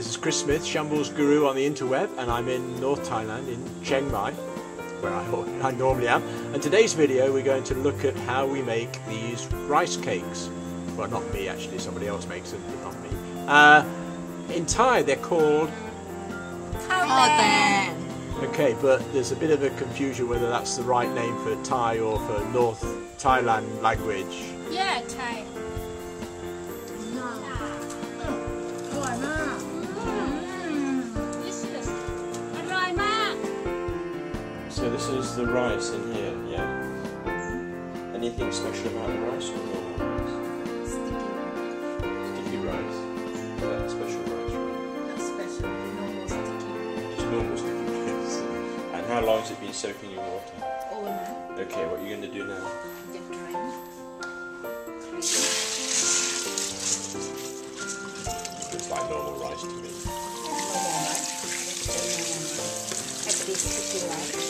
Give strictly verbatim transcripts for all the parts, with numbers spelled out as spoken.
this is Chris Smith, Shambles Guru on the interweb, and I'm in North Thailand, in Chiangmai, where I, I normally am. And today's video we're going to look at how we make these rice cakes. Well, not me actually, somebody else makes them, but not me. Uh, in Thai they're called Thailand. Okay, but there's a bit of a confusion whether that's the right name for Thai or for North Thailand language. Yeah, Thai. So this is the rice in here, yeah? Anything special about the rice or normal rice? Sticky rice. Is that special rice, right? Not special, normal sticky. Just normal sticky rice. And how long has it been soaking in water? Overnight. Okay, what are you going to do now? Just dry. It's like normal rice to me. Normal rice. At least sticky rice.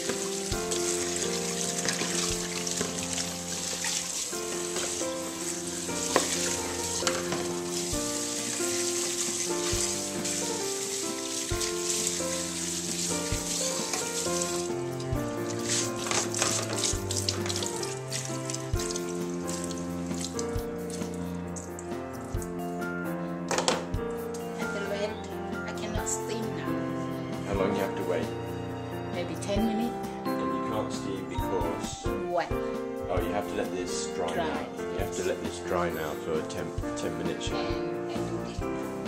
Steam now. How long you have to wait? Maybe ten minutes. And you can't steam because... What? Oh, you have to let this dry, Dry, now. You have to let this dry now for ten, ten minutes. And, and do this.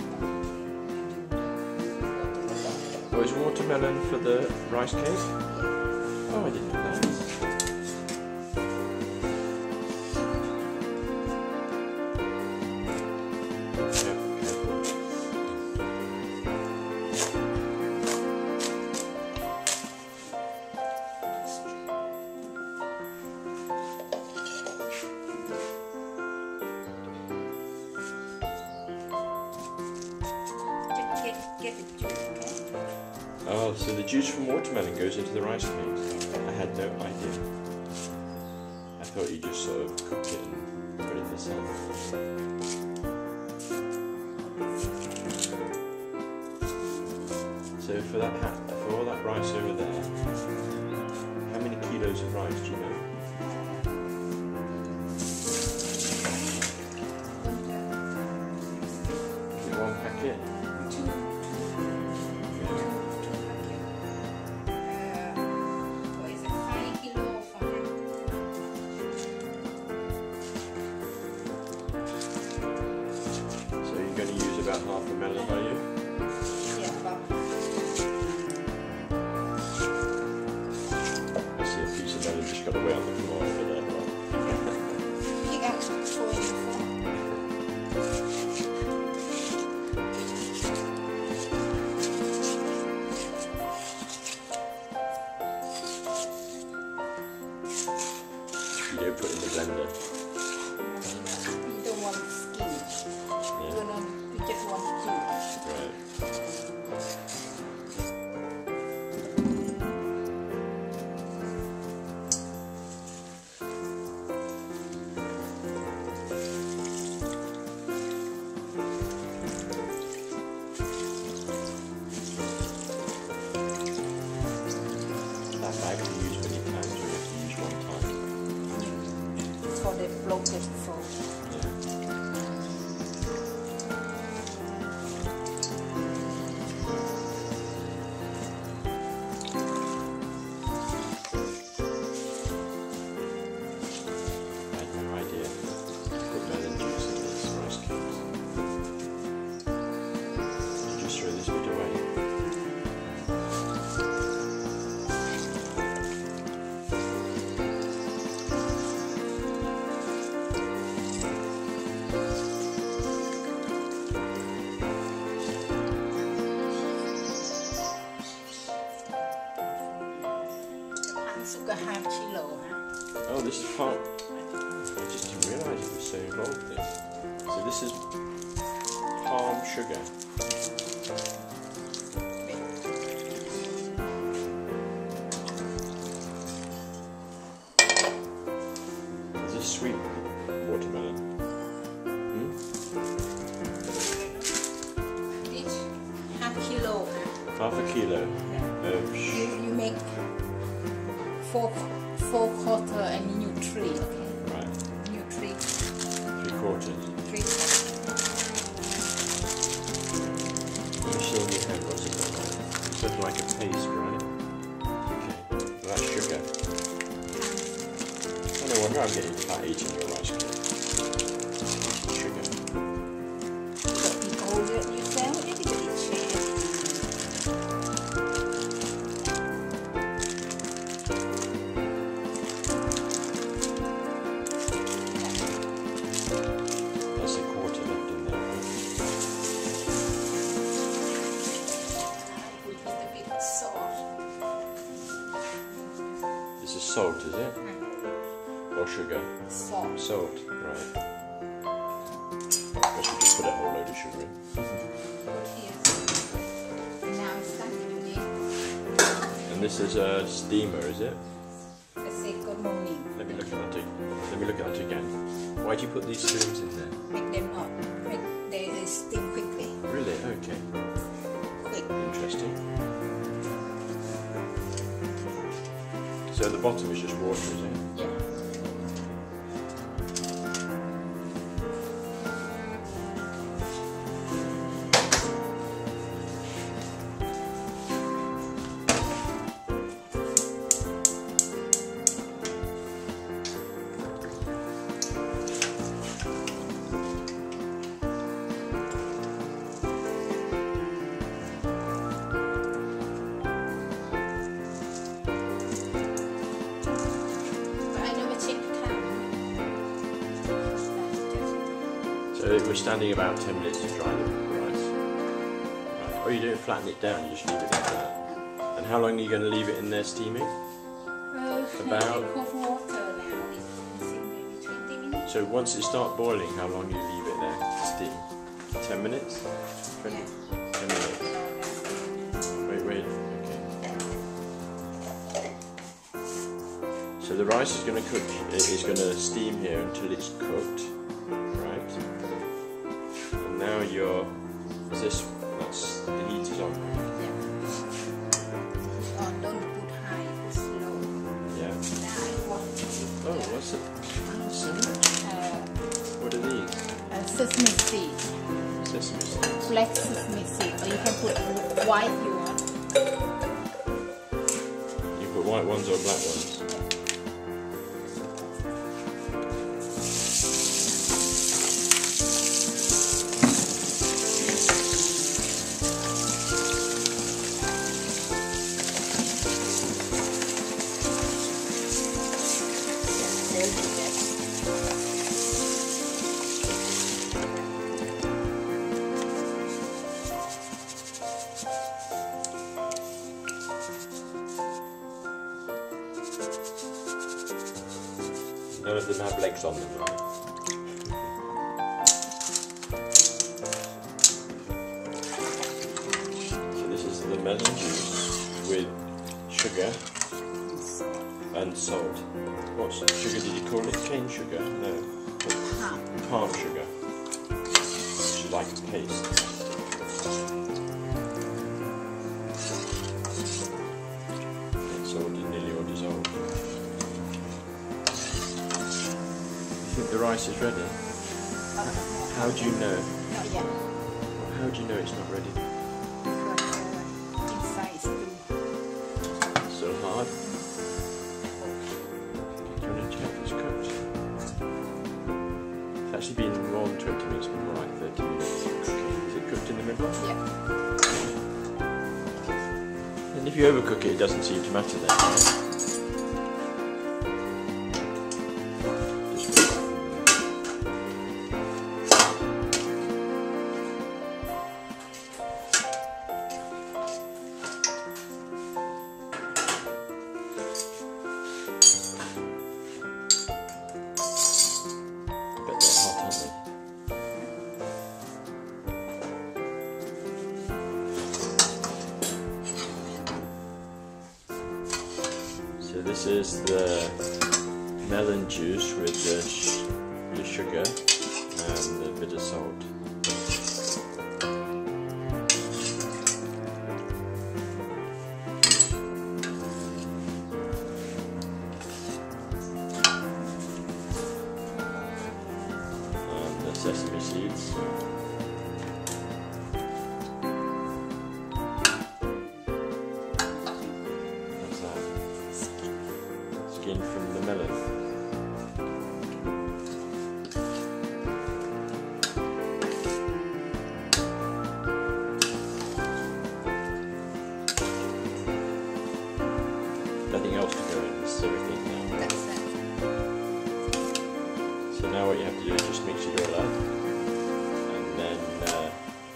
Oh, is watermelon for the rice cake? Oh, I didn't know that. Get the juice, okay? Oh, so the juice from watermelon goes into the rice cakes. I had no idea. I thought you just sort of cooked it and put it in the sun. So for that hat, for all that rice over there, how many kilos of rice do you know? Is it one packet? Going to use about half a melon, are you? Yeah, about. I see a piece of melon just got away on the floor over there. Pick up twenty-four. You don't put it in the blender. You don't want skin. Yeah. You, don't, you just want juice. Right. That bag can be used many times, or you have to use one time. For the bloated food. Half kilo, huh? Oh, this is palm. I just didn't realise it was so involved. This. So this is palm sugar. Is this sweet watermelon? Hmm? This. Half a kilo Yeah. of sh You, you make four four quarter and you three, okay? right, You three three quarters. three quarter. You show me how what's it look like? It's looking like a paste, right? Okay, well, that's sugar. Oh, no wonder I'm getting fat eating your rice cake. Sugar. But the older you sell, everybody shares. That's a quarter left in there. We put a bit of salt. This is salt, is it? Or sugar? Salt. Salt, right. I guess we just put a whole load of sugar in. Yes. Now it's starting to be. And this is a steamer, is it? I say good morning. Let me look at that. Let me look at that again. Why do you put these spoons in there? Make them hot. Make they, they steam quickly. Really? Okay. Quick. Interesting. So the bottom is just water, is it? Yeah. So we're standing about ten minutes to dry the rice. Right. Oh, you don't flatten it down, you just leave it like that. And how long are you going to leave it in there steaming? Uh, About- cold water now. It's maybe twenty minutes. So once it starts boiling, how long do you leave it there to steam? ten minutes? twenty? Yeah. ten minutes. Wait, wait, okay. So the rice is going to cook, it is going to steam here until it's cooked, right? And now you're, is this, that's, the heat is on. Yeah. Oh, don't put high, put slow. Yeah. Now I want to put Oh, what's it? So much. uh, What are these? uh, sesame seed, Sesame seeds. black sesame seed, or you can put white you want. You put white ones or black ones? None of them have legs on them, right? So this is the melon juice with sugar and salt. What sugar did you call it? Cane sugar? No. Palm. Palm sugar. Which is like a paste. It's all nearly all dissolved. You think the rice is ready? How do you know? Not yet. How do you know it's not ready? Because uh, inside is still. Still hard? Do you want to check it's cooked? It's actually been more than twenty minutes, but more like thirty minutes cooking. Is it cooked in the middle? Yeah. And if you overcook it, it doesn't seem to matter then, right? Bet they're hot, aren't they? So this is the melon juice with the, sh the sugar and a bit of salt. sesame seeds. What's that? Skin from the melon. Nothing else to go in, this is everything now. That's it. So now what you have to do is just mix it all up, and then uh,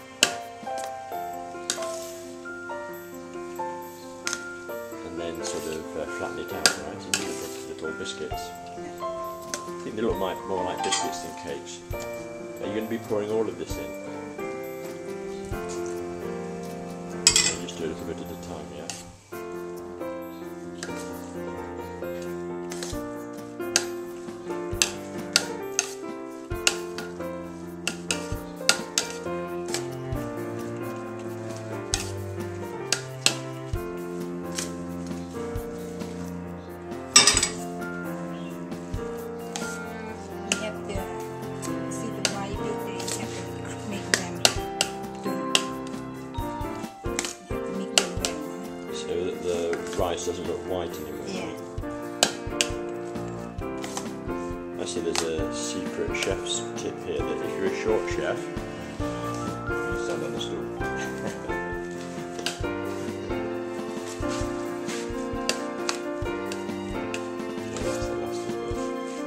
and then sort of uh, flatten it out, right, into little, little biscuits. Yeah. I think they look like, more like biscuits than cakes. Are you going to be pouring all of this in? And just do a little bit at a time, yeah? So that the rice doesn't look white anymore. Yeah. I see there's a secret chef's tip here that if you're a short chef, you stand on the stool. Okay, that's the last of it.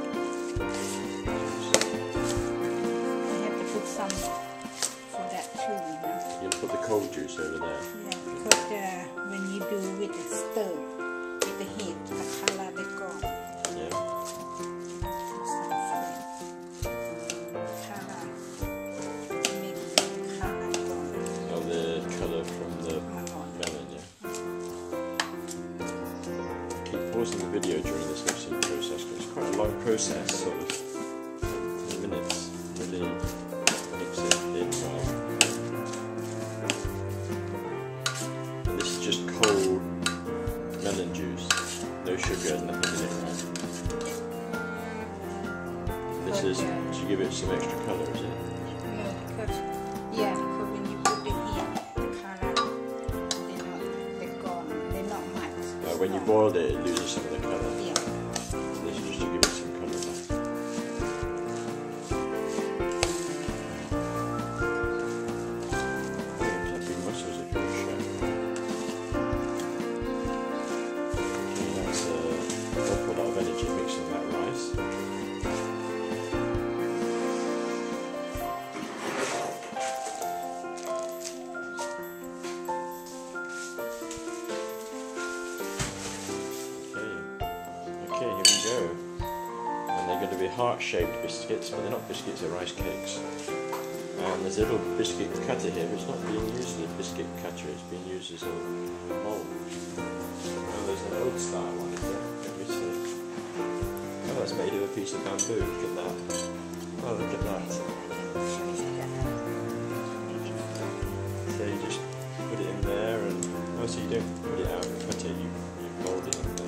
I have to put some for that too, you know. You'll put the cold juice over there. Yeah, because uh, when you do with the stir, with the heat, the color they go. Yeah. Some fruit. Color. Make the color go. Oh, the colour from the Oh. melon, yeah. Keep pausing the video during this mixing process because it's quite a long process, sort of ten minutes. Really mix it in well. And this is just cold melon juice, no sugar, nothing in it, right? This is to give it some extra colour, is it? No, because, yeah, because when you put the heat, the color, they're not, they're gone. They're not much. Uh, when you boil it, it loses some of the colour. Yeah. This is just to give it some colour back. Clapping muscles if you're a chef. Okay, that's uh, an awful lot of energy mixing that rice. Okay, here we go. And they're going to be heart-shaped biscuits, but they're not biscuits, they're rice cakes. And there's a little biscuit cutter here, but it's not being used as a biscuit cutter, it's being used as a mould. And there's an old style one, is there? Let me see. Oh, that's made of a piece of bamboo, look at that. Oh, look at that. So you just put it in there, and oh, so you don't put it out and cut it, you, you mould it in there.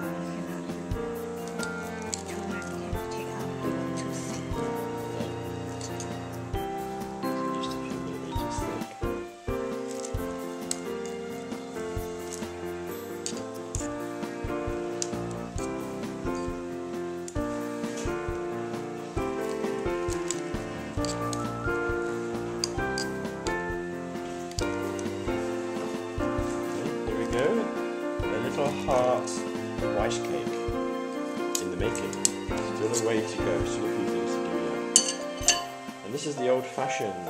Just a few millimeters thick. There we go. A little heart rice cake in the making. Still a way to go, still a few things to do yet. And this is the old-fashioned,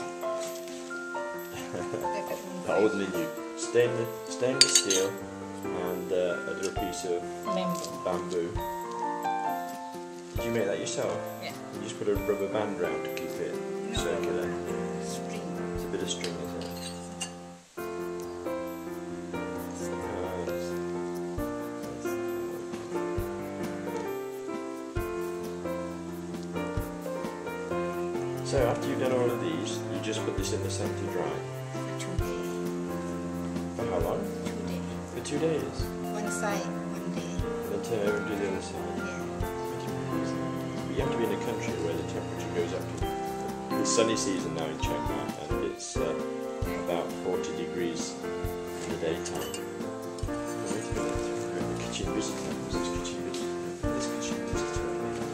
the old and the new, stainless, stainless steel and uh, a little piece of Bamboo. bamboo. Did you make that yourself? Yeah. You just put a rubber band round to keep it circular. String. It's a bit of string, isn't it? So after you've done all of these, you just put this in the sun to dry. Two days. For how long? Two days. For two days. One side, one day. Then turn over and do the other side. Yeah. But you have to be in a country where the temperature goes up to sunny season now in Chiangmai, and it's uh, about forty degrees in the daytime. Oh, wait a minute, we're in the kitchen visitor. What's this kitchen visitor? This kitchen visitor over here.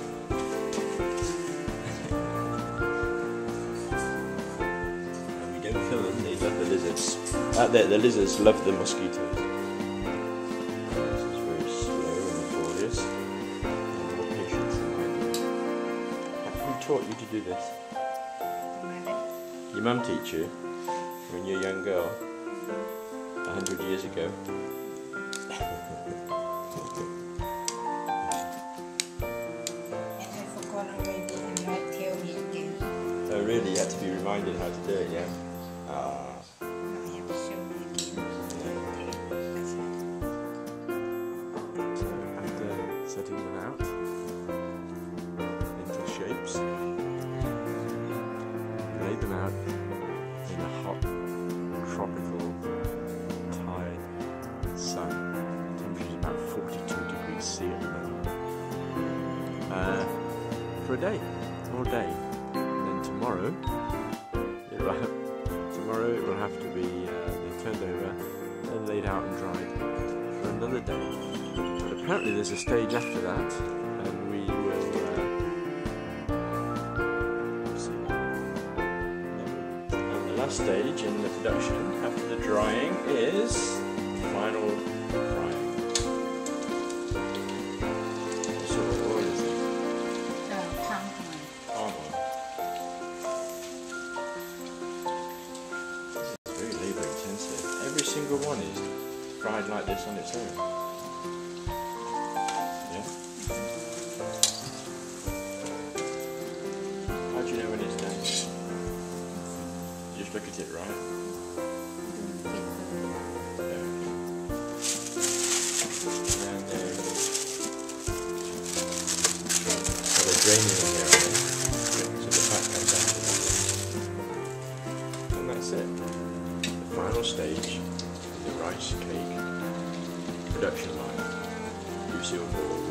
And we don't kill them, they love the lizards. Uh, the, the lizards love the mosquitoes. This is very slow and laborious. And more patience than I do. Who taught you to do this? Your mum teach you when you're a young girl, a hundred years ago. And I forgot already and not tell me again. Oh really? You had to be reminded how to do it, yeah? Ah. I have to show me again. So after setting them out into shapes, lay them out in a hot tropical Thai sun. The temperature is about forty-two degrees C at the moment. Uh, for a day, all day. And then tomorrow, it will have, tomorrow it will have to be uh, they turned over, then laid out and dried for another day. But apparently there's a stage after that, and we will. Uh, Last stage in the production after the drying is final frying. What sort of oil is it? Uh, palm Palm oil. This is very labour intensive. Every single one is fried like this on its own. Yeah? How do you know when it's done? Just look at it, right? Okay. And then, so they're draining it here, right? So the fat comes out of it. And that's it. The final stage is the rice cake production line. You see what